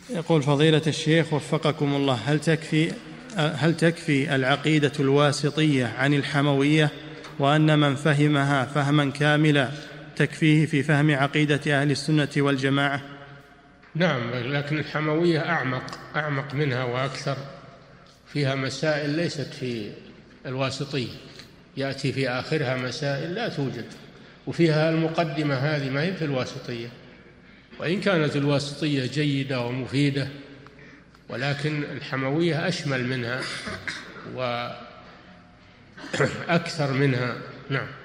يقول فضيلة الشيخ وفقكم الله، هل تكفي العقيدة الواسطية عن الحموية، وأن من فهمها فهما كاملا تكفيه في فهم عقيدة أهل السنة والجماعة؟ نعم، لكن الحموية أعمق منها وأكثر، فيها مسائل ليست في الواسطية، يأتي في آخرها مسائل لا توجد، وفيها المقدمة هذه ما هي في الواسطية، وإن كانت الواسطية جيدة ومفيدة، ولكن الحموية أشمل منها وأكثر منها. نعم.